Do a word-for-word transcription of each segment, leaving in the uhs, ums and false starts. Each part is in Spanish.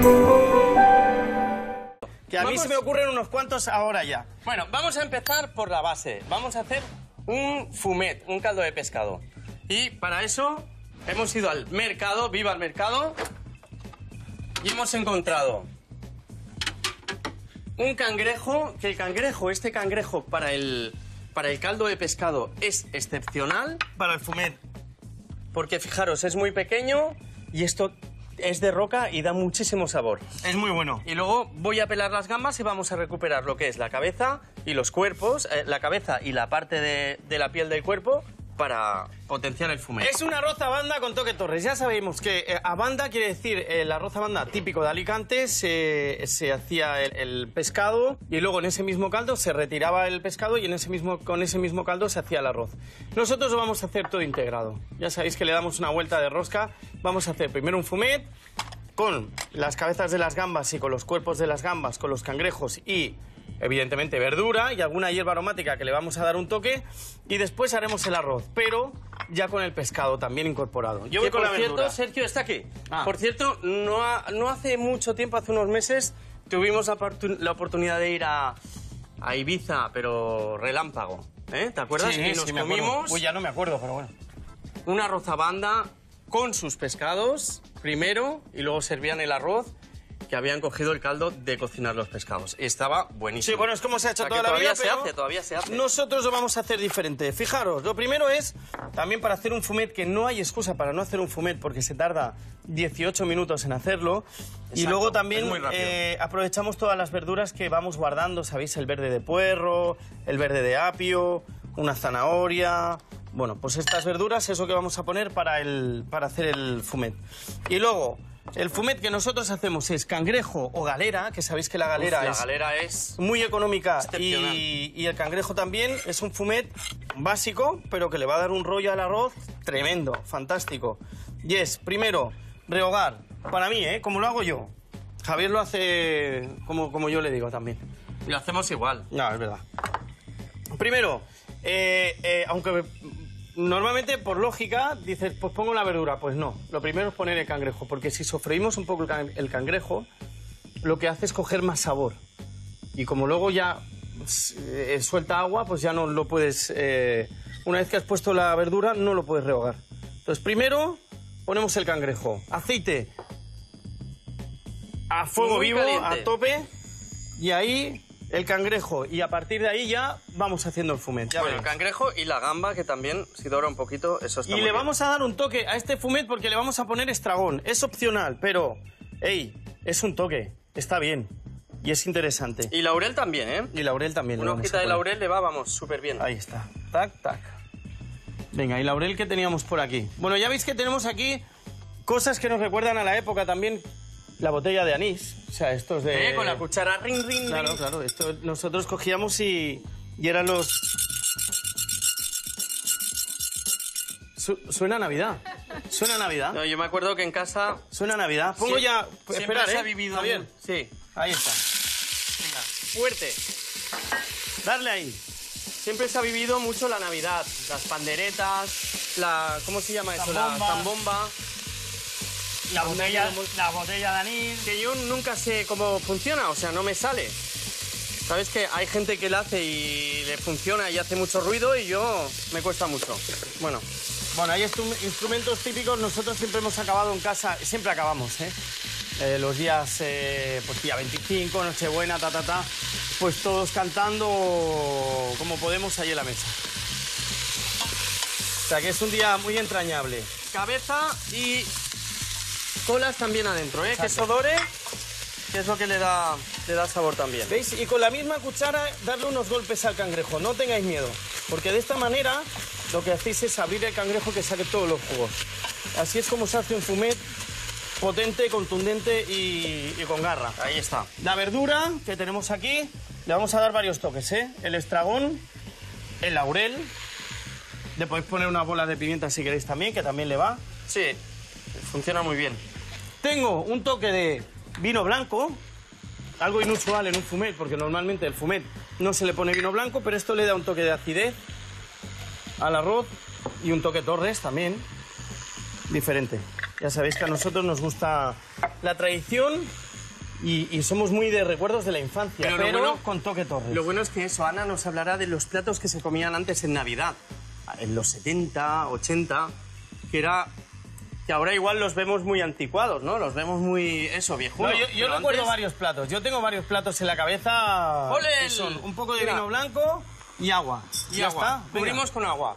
Que a mí Vamos... se me ocurren unos cuantos ahora ya. Bueno, vamos a empezar por la base. Vamos a hacer un fumet, un caldo de pescado. Y para eso hemos ido al mercado, viva el mercado, y hemos encontrado un cangrejo, que el cangrejo, este cangrejo para el, para el caldo de pescado es excepcional. Para el fumet. Porque fijaros, es muy pequeño y esto es de roca y da muchísimo sabor. Es muy bueno. Y luego voy a pelar las gambas y vamos a recuperar lo que es la cabeza y los cuerpos, eh, la cabeza y la parte de, de la piel del cuerpo para potenciar el fumet. Es un arroz a banda con toque Torres. Ya sabemos que eh, a banda quiere decir eh, el arroz a banda típico de Alicante. Se, se hacía el, el pescado y luego en ese mismo caldo se retiraba el pescado y en ese mismo, con ese mismo caldo se hacía el arroz. Nosotros lo vamos a hacer todo integrado. Ya sabéis que le damos una vuelta de rosca. Vamos a hacer primero un fumet con las cabezas de las gambas y con los cuerpos de las gambas, con los cangrejos y evidentemente verdura y alguna hierba aromática que le vamos a dar un toque, y después haremos el arroz, pero ya con el pescado también incorporado. Yo voy que con por la cierto, verdura. Sergio está aquí. Ah. Por cierto, no, ha- no hace mucho tiempo, hace unos meses, tuvimos la, oportun- la oportunidad de ir a, a Ibiza, pero relámpago. ¿Eh? ¿Te acuerdas? Sí, y nos sí, me acuerdo. comimos Uy, ya no me acuerdo, pero bueno. una rozabanda con sus pescados primero y luego servían el arroz, que habían cogido el caldo de cocinar los pescados. Y estaba buenísimo. Sí, bueno, es como se ha hecho O sea, toda que la todavía vida, se pero hace, todavía se hace. nosotros lo vamos a hacer diferente. Fijaros, lo primero es, también para hacer un fumet, que no hay excusa para no hacer un fumet porque se tarda dieciocho minutos en hacerlo. Y Exacto, luego es también muy rápido. eh, aprovechamos todas las verduras que vamos guardando, ¿sabéis? El verde de puerro, el verde de apio, una zanahoria. Bueno, pues estas verduras es lo que vamos a poner para, el, para hacer el fumet. Y luego, el fumet que nosotros hacemos es cangrejo o galera, que sabéis que la galera Uf, la es galera es... muy económica, excepcional. y, y el cangrejo también es un fumet básico, pero que le va a dar un rollo al arroz tremendo, fantástico. Y es, primero, rehogar, para mí, ¿eh? Como lo hago yo. Javier lo hace como, como yo le digo también. Lo hacemos igual. No, es verdad. Primero, eh, eh, aunque normalmente por lógica dices, pues pongo la verdura. Pues no, lo primero es poner el cangrejo, porque si sofreímos un poco el, can- el cangrejo, lo que hace es coger más sabor. Y como luego ya eh, suelta agua, pues ya no lo puedes... eh, una vez que has puesto la verdura, no lo puedes rehogar. Entonces, primero ponemos el cangrejo. Aceite a fuego Muy vivo, caliente. a tope, y ahí el cangrejo. Y a partir de ahí ya vamos haciendo el fumet. Ya Bueno, el veréis. cangrejo y la gamba, que también, si dora un poquito, eso está Y muy le bien. vamos a dar un toque a este fumet porque le vamos a poner estragón. Es opcional, pero, hey, es un toque. Está bien. Y es interesante. Y laurel también, ¿eh? Y laurel también. le Una vamos hojita a de poner. laurel le va, vamos, súper bien. Ahí está. Tac, tac. Venga, y laurel que teníamos por aquí. Bueno, ya veis que tenemos aquí cosas que nos recuerdan a la época también. La botella de anís. O sea, estos de... Eh, con la cuchara, ring, ring, Claro, ring. claro. Esto nosotros cogíamos y, y eran los... Su- suena a Navidad. Suena a Navidad. No, yo me acuerdo que en casa... Suena a Navidad. Pongo Sie- ya... siempre Esperar, se ¿eh? ha vivido Javier. muy- Sí. Ahí está. Venga, fuerte. Darle ahí. Siempre se ha vivido mucho la Navidad. Las panderetas, la... ¿Cómo se llama eso? La Zambomba. zambomba. La botella, la botella de anís. Que yo nunca sé cómo funciona, o sea, no me sale. Sabes que hay gente que la hace y le funciona y hace mucho ruido y yo me cuesta mucho. Bueno, Bueno, hay instru- instrumentos típicos. Nosotros siempre hemos acabado en casa, siempre acabamos, ¿eh? Eh, los días, eh, pues día veinticinco, Nochebuena, ta, ta, ta, pues todos cantando como podemos ahí en la mesa. O sea, que es un día muy entrañable. cabeza y colas también adentro, ¿eh? Que eso dore, que es lo que le da, le da sabor también. ¿Veis? Y con la misma cuchara darle unos golpes al cangrejo. No tengáis miedo, porque de esta manera lo que hacéis es abrir el cangrejo que saque todos los jugos. Así es como se hace un fumet potente, contundente y, y con garra. Ahí está. La verdura que tenemos aquí, le vamos a dar varios toques, ¿eh? El estragón, el laurel, le podéis poner unas bolas de pimienta si queréis también, que también le va. Sí, funciona muy bien. Tengo un toque de vino blanco, algo inusual en un fumet, porque normalmente el fumet no se le pone vino blanco, pero esto le da un toque de acidez al arroz y un toque Torres también, diferente. Ya sabéis que a nosotros nos gusta la tradición y, y somos muy de recuerdos de la infancia, pero, pero, lo bueno, con toque Torres. Lo bueno es que eso, Ana nos hablará de los platos que se comían antes en Navidad, en los setenta, ochenta, que era... que ahora igual los vemos muy anticuados, ¿no? Los vemos muy, eso, viejunos. No, yo yo recuerdo antes... varios platos. Yo tengo varios platos en la cabeza. ¡Ole! Que son un poco de Mira. vino blanco y agua. Y ya agua. está. Venga. Cubrimos con agua.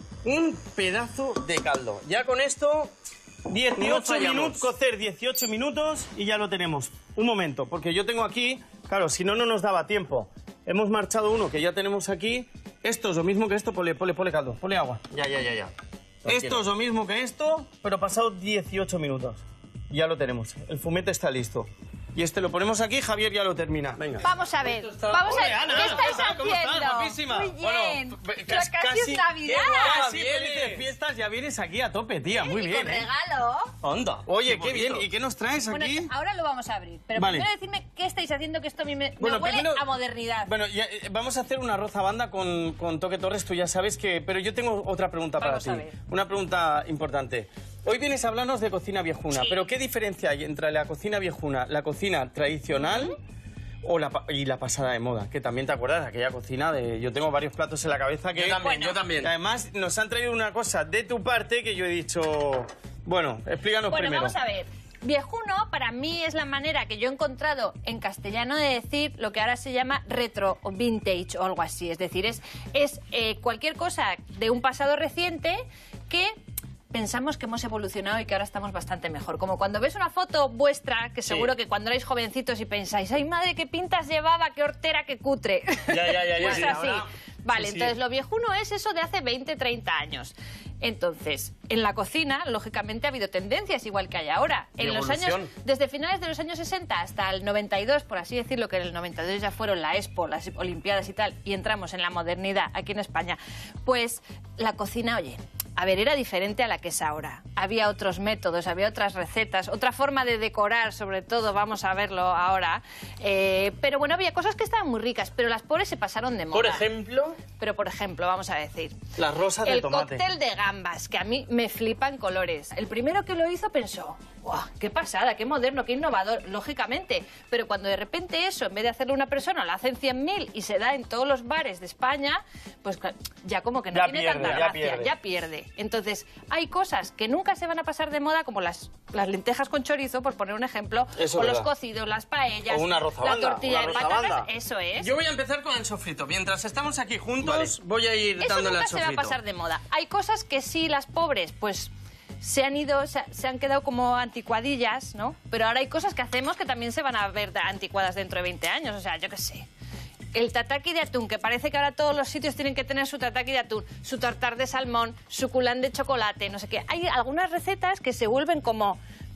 Un pedazo de caldo. Ya con esto... dieciocho no minutos, cocer dieciocho minutos y ya lo tenemos. Un momento, porque yo tengo aquí, claro, si no, no nos daba tiempo. Hemos marchado uno que ya tenemos aquí. Esto es lo mismo que esto, ponle, ponle, ponle caldo, ponle agua. Ya, ya, ya, ya. Esto es lo mismo que esto, pero pasado dieciocho minutos. Ya lo tenemos, el fumete está listo. Y este lo ponemos aquí, Javier ya lo termina. Venga. Vamos a ver, está- vamos a Ole, ver, Ana, ¿qué estáis Ana, ¿cómo estás? haciendo? Guapísima. Muy bien, Bueno, pero cas- casi, casi- es Navidad. qué guapa. Casi Viene. felices fiestas, ya vienes aquí a tope, tía, muy Y bien, con ¿eh? regalo. Onda. Oye, qué bien, bonito. ¿y qué nos traes Bueno, aquí? ahora lo vamos a abrir, pero Vale. primero decidme qué estáis haciendo, que esto a mí me, me Bueno, huele primero- a modernidad. Bueno, ya, eh, vamos a hacer una arroz a banda con, con toque Torres, tú ya sabes que... Pero yo tengo otra pregunta Vamos para a ti. ver. Una pregunta importante. Hoy vienes a hablarnos de cocina viejuna, Sí. pero ¿qué diferencia hay entre la cocina viejuna, la cocina tradicional o la, pa- y la pasada de moda? Que también te acuerdas de aquella cocina de... Yo tengo varios platos en la cabeza que... Yo también, Bueno. yo también. Y además nos han traído una cosa de tu parte que yo he dicho... Bueno, explícanos Bueno, primero. vamos a ver. Viejuno para mí es la manera que yo he encontrado en castellano de decir lo que ahora se llama retro o vintage o algo así. Es decir, es, es eh, cualquier cosa de un pasado reciente que pensamos que hemos evolucionado y que ahora estamos bastante mejor. Como cuando ves una foto vuestra, que seguro que cuando erais jovencitos y pensáis, ay madre, qué pintas llevaba, qué hortera, qué cutre. Ya, ya, ya, ya. Pues Sí, así. ahora- Vale, sí, sí. entonces lo viejuno es eso de hace veinte, treinta años. Entonces, en la cocina, lógicamente, ha habido tendencias igual que hay ahora. Y En los evolución. años, desde finales de los años sesenta hasta el noventa y dos, por así decirlo, que en el noventa y dos ya fueron la Expo, las Olimpiadas y tal, y entramos en la modernidad aquí en España, pues la cocina, oye, a ver, era diferente a la que es ahora. Había otros métodos, había otras recetas, otra forma de decorar, sobre todo, vamos a verlo ahora. Eh, pero bueno, había cosas que estaban muy ricas, pero las pobres se pasaron de moda. Por ejemplo, Pero, por ejemplo, vamos a decir, Las rosas de el tomate. cóctel de gambas, que a mí me flipan colores. El primero que lo hizo pensó, ¡guau! ¡Qué pasada, qué moderno, qué innovador! Lógicamente. Pero cuando de repente eso, en vez de hacerlo una persona, lo hacen cien mil y se da en todos los bares de España, pues claro, ya como que no Ya tiene pierde, tanta ya gracia, pierde. ya pierde. Entonces, hay cosas que nunca se van a pasar de moda, como las, las lentejas con chorizo, por poner un ejemplo, Eso o es los verdad. cocidos, las paellas, O una arroz a la banda, tortilla una de arroz a patatas, banda. eso es. yo voy a empezar con el sofrito. Mientras estamos aquí juntos, Vale. voy a ir Eso dándole nunca al se va a sofrito. pasar de moda. Hay cosas que sí, las pobres, pues se han ido, se, se han quedado como anticuadillas, ¿no? Pero ahora hay cosas que hacemos que también se van a ver anticuadas dentro de veinte años. O sea, yo qué sé. El tataki de atún, que parece que ahora todos los sitios tienen que tener su tataki de atún, su tartar de salmón, su culán de chocolate, no sé qué. Hay algunas recetas que se vuelven como...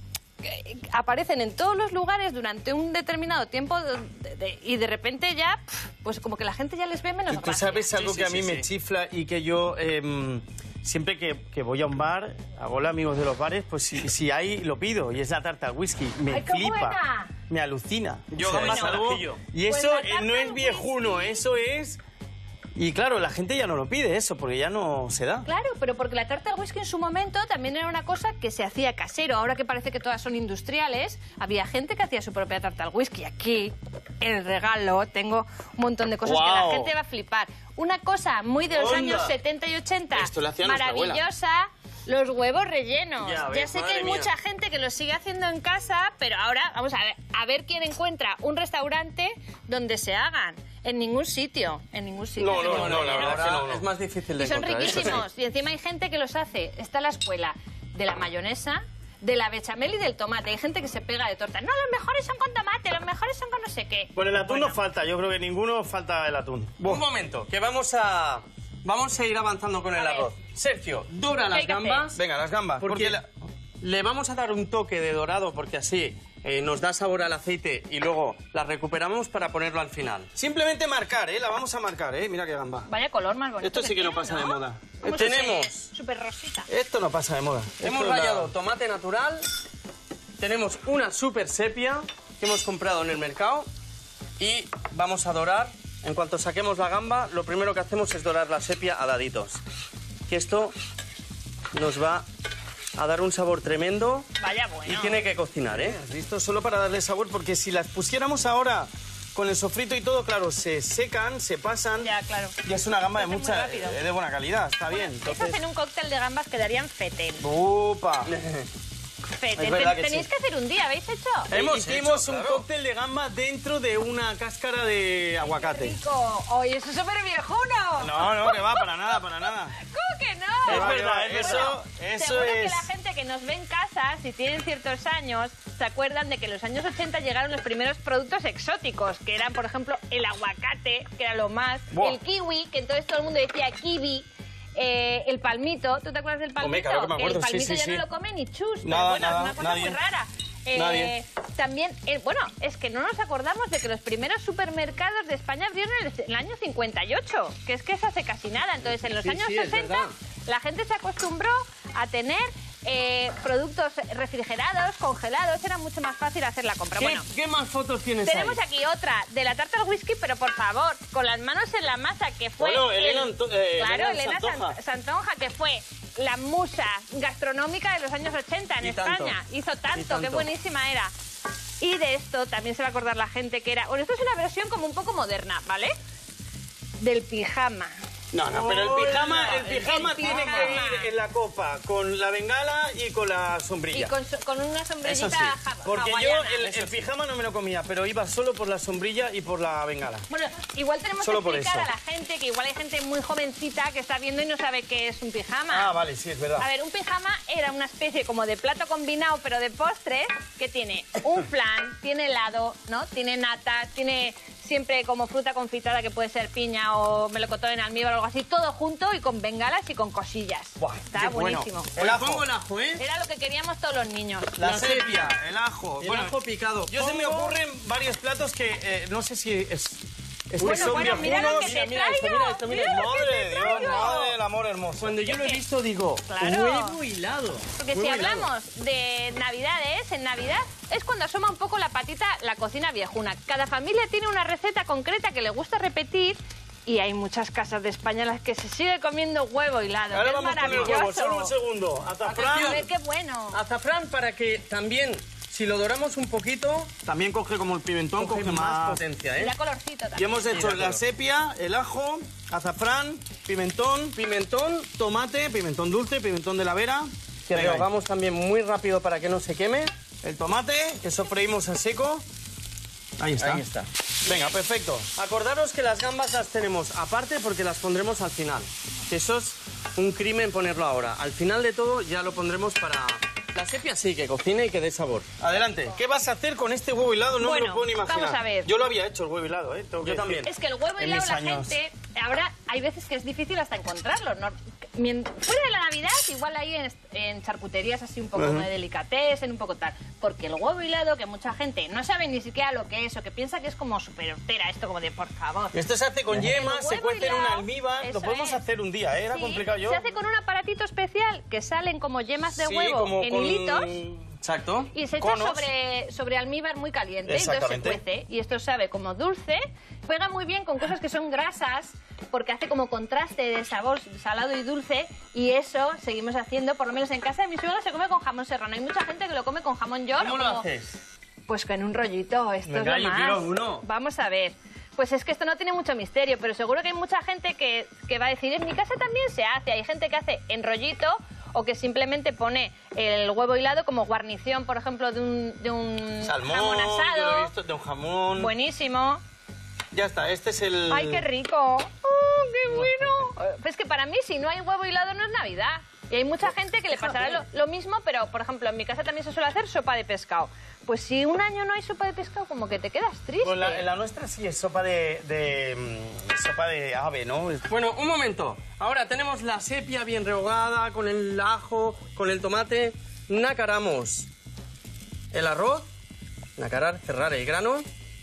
que aparecen en todos los lugares durante un determinado tiempo de- de- y de repente ya, pf, pues como que la gente ya les ve menos Tú gracia. sabes algo Sí, que a sí, mí sí, me sí. chifla y que yo em, siempre que, que voy a un bar, hago los amigos de los bares, pues si, si hay, lo pido y es la tarta al whisky. Me ¡Ay, qué flipa, buena! me alucina. Yo O sea, gambas es al algo- ajillo. Y Pues eso la eh, tarta no al es viejuno, whisky. eso es... Y claro, la gente ya no lo pide eso, porque ya no se da. Claro, pero porque la tarta al whisky en su momento también era una cosa que se hacía casero. Ahora que parece que todas son industriales, había gente que hacía su propia tarta al whisky. Aquí, en el regalo, tengo un montón de cosas que ¡Guau! la gente va a flipar. Una cosa muy de los ¡Onda! años setenta y ochenta, Esto lo hacía nuestra abuela. maravillosa, los huevos rellenos. Ya Ya, ves, sé que madre hay mía. mucha gente que lo sigue haciendo en casa, pero ahora vamos a ver, a ver quién encuentra un restaurante donde se hagan. En ningún sitio, en ningún sitio. No, no, no, la verdad es que Ahora no, no. es más difícil de Y son encontrar. eso sí. riquísimos. Y encima hay gente que los hace. Está la escuela de la mayonesa, de la bechamel y del tomate. Hay gente que se pega de torta. No, los mejores son con tomate, los mejores son con no sé qué. Bueno, el atún Bueno, no falta, yo creo que ninguno falta el atún. Un momento, que vamos a vamos a ir avanzando con A el ver. arroz. Sergio, dora ¿Qué las hay que hacer? gambas. Venga, las gambas. Porque Porque la- le vamos a dar un toque de dorado porque así eh, nos da sabor al aceite y luego las recuperamos para ponerlo al final. Simplemente marcar, ¿eh? La vamos a marcar, ¿eh? Mira qué gamba. Vaya color más bonito. Esto sí que no tiene, pasa de moda. Como Tenemos- súper- Súper rosita. Esto no pasa de moda. Hemos Esto es la- rallado tomate natural, tenemos una super sepia que hemos comprado en el mercado y vamos a dorar. En cuanto saquemos la gamba, lo primero que hacemos es dorar la sepia a daditos. Que esto nos va a dar un sabor tremendo. Vaya bueno. Y tiene que cocinar, ¿eh? ¿Has visto? Solo para darle sabor, porque si las pusiéramos ahora con el sofrito y todo, claro, se secan, se pasan. Ya, claro. Y es una gamba de Se hace muy mucha, rápido. eh, de buena calidad, está bien. Esas Entonces, en un cóctel de gambas quedarían fetén. ¡upa! Fetén. Es verdad que Tenéis sí. que hacer un día, ¿habéis hecho? Hemos Hicimos hecho, un claro. cóctel de gamba dentro de una cáscara de aguacate. Rico. Oye, eso es súper viejuno. No, no, que va, para nada, para nada. ¿Cómo que no? Es va, verdad, que va, eso, Bueno, eso seguro que es... la gente que nos ve en casa, si tienen ciertos años, se acuerdan de que en los años ochenta llegaron los primeros productos exóticos, que eran, por ejemplo, el aguacate, que era lo más, Buah. el kiwi, que entonces todo el mundo decía kiwi, eh, el palmito. ¿Tú te acuerdas del palmito? Hombre, claro que me acuerdo, el sí, palmito sí, ya sí. no lo come ni chus, pero Nada, bueno, nada, es una cosa nadie. muy rara. Eh, Nadie. También, eh, bueno, es que no nos acordamos de que los primeros supermercados de España abrieron en el, en el año cincuenta y ocho, que es que es hace casi nada. Entonces, en los Sí, años sí, es sesenta, verdad. la gente se acostumbró a tener eh, productos refrigerados, congelados. Era mucho más fácil hacer la compra. ¿Qué, Bueno, qué más fotos tienes tenemos ahí? aquí otra de la tarta al whisky, pero por favor, con las manos en la masa, que fue... Bueno, Elena el- Anto- eh, claro, Elena Elena Santonja. Sant- Santonja, que fue la musa gastronómica de los años ochenta en Y tanto. España. Hizo tanto, Y tanto. qué buenísima era. Y de esto también se va a acordar la gente que era... Bueno, esto es una versión como un poco moderna, ¿vale? Del pijama. No, no, pero el Hola, pijama, el el pijama pijama. tiene que ir en la copa con la bengala y con la Y sombrilla. con, so- con una sombrillita Eso sí, ja- porque yo hawaiana. el, el pijama no me lo comía, pero iba solo por la sombrilla y por la bengala. Bueno, igual tenemos Solo que por explicar eso. a la gente que igual hay gente muy jovencita que está viendo y no sabe qué es un pijama. Ah, vale, sí, es verdad. A ver, un pijama era una especie como de plato combinado, pero de postre, que tiene un flan, tiene helado, ¿no? Tiene nata, tiene siempre como fruta confitada, que puede ser piña o melocotón en almíbar o algo así, todo junto y con bengalas y con cosillas. Buah, Está qué bueno. buenísimo. El Hoy ajo. pongo el ajo, ¿eh? Era lo que queríamos todos los niños. La, La sepia, sepia, el ajo. El Bueno, ajo picado. yo se me Pongo- ocurren varios platos que eh, no sé si es... es que Bueno, son bueno, mira lo que viejunos. te mira esto, traigo. mira esto, mira mira esto. lo que Madre te de Dios, traigo. madre del amor hermoso. Cuando yo lo he visto digo, Claro. huevo hilado. Porque si Huevo hilado. hablamos de Navidades, en Navidad es cuando asoma un poco la patita la cocina viejuna. Cada familia tiene una receta concreta que le gusta repetir y hay muchas casas de España en las que se sigue comiendo huevo hilado. Ahora que es vamos con el maravilloso. huevo, solo un segundo. Azafrán. A ver, qué bueno. Azafrán para que también, si lo doramos un poquito, También coge como el pimentón, coge coge más más... potencia, ¿eh? Mira colorcito Y también. hemos hecho de la acuerdo. sepia, el ajo, azafrán, pimentón, Pimentón, tomate, pimentón dulce, pimentón de la vera. que Venga, rehogamos también muy rápido para que no se queme. el tomate, que sofreímos a seco. Ahí está. Ahí está. Venga, perfecto. Acordaros que las gambas las tenemos aparte porque las pondremos al final. Que eso es un crimen ponerlo ahora. Al final de todo ya lo pondremos para... La sepia sí, que cocine y que dé sabor. Adelante. ¿Qué vas a hacer con este huevo hilado? No me Bueno, lo puedo ni imaginar. vamos a ver. Yo lo había hecho, el huevo hilado, ¿eh? Tengo que Yo decir. también. Es que el huevo En hilado mis la años. gente, ahora hay veces que es difícil hasta encontrarlo. ¿no? Mien- Fuera de la Navidad, igual ahí en, en charcuterías así un poco Ujú. de delicatessen, un poco tal. Porque el huevo hilado, que mucha gente no sabe ni siquiera lo que es, o que piensa que es como súper hortera, esto como de por favor. Esto se hace con yemas, se huevo cuece en una hilado, almíbar. Lo eso podemos es. hacer un día, ¿eh? Era Sí, complicado yo. Se hace con un aparatito especial que salen como yemas de Sí, huevo como en con- hilitos. Exacto. Y se echa conos. sobre, sobre almíbar muy caliente, entonces se Exactamente. cuece. Y esto sabe como dulce, juega muy bien con cosas que son grasas, porque hace como contraste de sabor salado y dulce. Y eso seguimos haciendo, por lo menos en casa de mi suegra se come con jamón serrano. Hay mucha gente que lo come con jamón york. ¿Cómo o lo como- haces? Pues con un rollito, esto Venga, es lo yo más. quiero uno. Vamos a ver. Pues es que esto no tiene mucho misterio, pero seguro que hay mucha gente que, que va a decir, en mi casa también se hace. Hay gente que hace en rollito o que simplemente pone el huevo hilado como guarnición, por ejemplo, de un, de un Salmón, jamón yo lo he asado. visto, de un jamón. Buenísimo. Ya está, este es el... ¡Ay, qué rico! ¡Oh, qué bueno! Pues es que para mí, si no hay huevo hilado, no es Navidad. Y hay mucha gente que le pasará lo, lo mismo, pero, por ejemplo, en mi casa también se suele hacer sopa de pescado. Pues si un año no hay sopa de pescado, como que te quedas triste. Pues la, la nuestra sí es sopa de, de, mm, sopa de ave, ¿no? Es- Bueno, un momento. Ahora tenemos la sepia bien rehogada, con el ajo, con el tomate. Nacaramos el arroz, nacarar, cerrar el grano.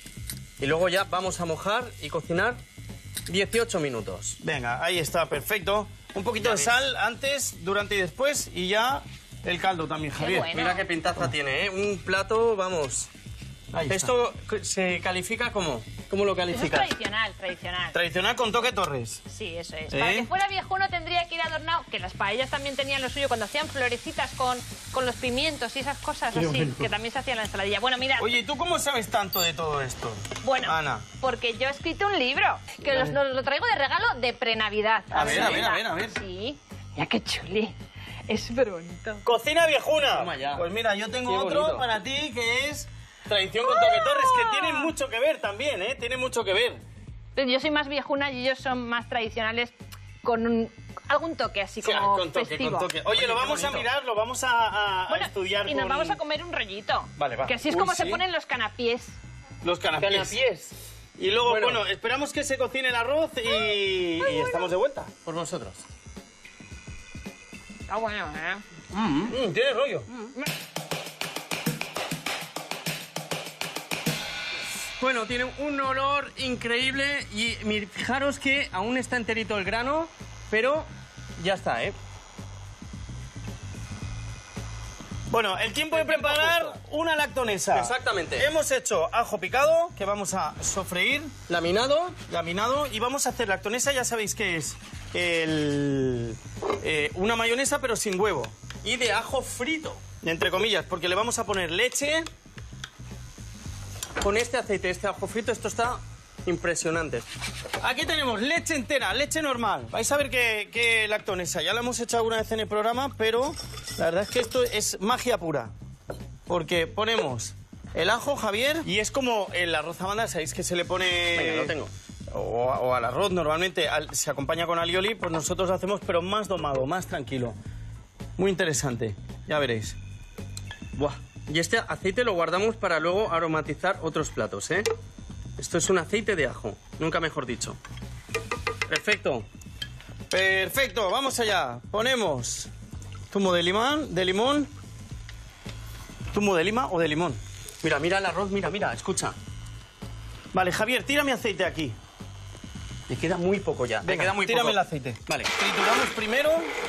Y luego ya vamos a mojar y cocinar dieciocho minutos. Venga, ahí está, perfecto. Un poquito Ya de ves. sal antes, durante y después, y ya el caldo también, Javier. bueno. Mira qué pintaza tiene, ¿eh? Un plato, vamos, Ahí está. Esto se califica como... ¿Cómo lo Eso es calificas? tradicional, tradicional. Tradicional con toque Torres. Sí, eso es. ¿Eh? Para que fuera viejuno tendría que ir adornado, que las paellas también tenían lo suyo cuando hacían florecitas con, con los pimientos y esas cosas así, bueno. que también se hacía en la ensaladilla. Bueno, mira, Oye, ¿y tú cómo sabes tanto de todo esto? bueno, Ana. porque yo he escrito un libro, que los- lo, lo traigo de regalo de prenavidad. A ver, a Así, ver, a ver, a ver. Sí, mira qué chuli. Es súper bonito. Cocina viejuna. Toma ya. Pues mira, yo tengo Qué otro bonito. para ti que es tradición con toque Torres, que ¡Ah! tiene mucho que ver también, ¿eh? Tiene mucho que ver. Pero yo soy más viejuna y ellos son más tradicionales con un- algún toque así O sea, como con toque, festivo. con toque. Oye, Oye, lo qué vamos a bonito. mirar, lo vamos a, a- a Bueno, estudiar y nos con vamos a comer un rollito. Vale, va. Que así es Uy, como se sí. ponen los canapiés. los canapés. Canapiés. Y luego, bueno, Bueno. esperamos que se cocine el arroz y, y estamos de vuelta. Por vosotros. Está bueno, ¿eh? Mm, tiene rollo. Bueno, tiene un olor increíble y mi- fijaros que aún está enterito el grano, pero ya está, ¿eh? Bueno, el tiempo de preparar una lactonesa. Exactamente. Hemos hecho ajo picado, que vamos a sofreír, Laminado. laminado, y vamos a hacer lactonesa, ya sabéis que es el, eh, una mayonesa pero sin huevo, Y de ajo frito. entre comillas, porque le vamos a poner leche. Con este aceite, este ajo frito, esto está impresionante. Aquí tenemos leche entera, leche normal. Vais a ver que, que lactonesa, ya la hemos hecho alguna vez en el programa, pero la verdad es que esto es magia pura. Porque ponemos el ajo, Javier, y es como el arroz amanda, sabéis que se le pone... Venga, lo tengo. O, o al arroz normalmente al- se acompaña con alioli, pues nosotros lo hacemos pero más domado, más tranquilo. Muy interesante, ya veréis. Buah. Y este aceite lo guardamos para luego aromatizar otros platos, ¿eh? Esto es un aceite de ajo, nunca mejor dicho. Perfecto. Perfecto, vamos allá. Ponemos zumo de limón, de limón. ¿Zumo de lima o de limón? Mira, mira el arroz, mira, mira, escucha. Vale, Javier, tírame aceite aquí. Me queda muy poco ya. Me Venga, queda muy tírame poco. el aceite. Vale. Trituramos primero.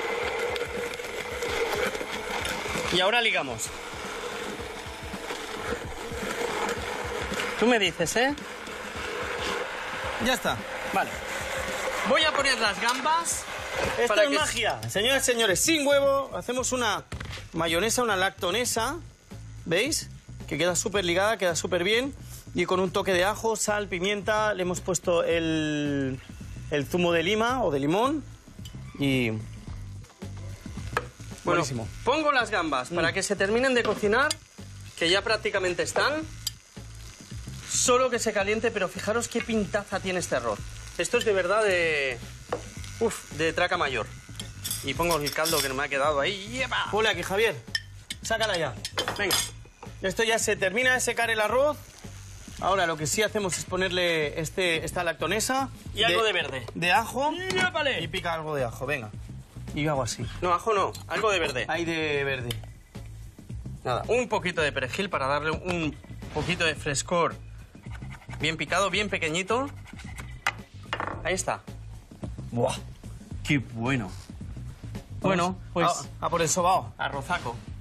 Y ahora ligamos. Tú me dices, ¿eh? Ya está. Vale. Voy a poner las gambas. Esto para es que- magia. Señoras y señores, sin huevo, hacemos una mayonesa, una lactonesa. ¿Veis? Que queda súper ligada, queda súper bien. Y con un toque de ajo, sal, pimienta, le hemos puesto el, el zumo de lima o de limón. Y... Bueno, buenísimo. pongo las gambas para Mm. que se terminen de cocinar, que ya prácticamente están. Solo que se caliente, pero fijaros qué pintaza tiene este arroz. Esto es de verdad de... Uf, de traca mayor. Y pongo el caldo que no me ha quedado ahí. ¡Yepa! Ponle aquí, Javier. Sácala ya. Venga. Esto ya se termina de secar el arroz. Ahora lo que sí hacemos es ponerle este, esta lactonesa. Y algo de verde. De ajo. ¡Yépale! Y pica algo de ajo, venga. Y yo hago así. No, ajo no, algo de verde. Ahí de verde. Nada, un poquito de perejil para darle un poquito de frescor. Bien picado, bien pequeñito. Ahí está. ¡Buah! ¡Qué bueno! Bueno, pues A, a por el sobao. arrozaco.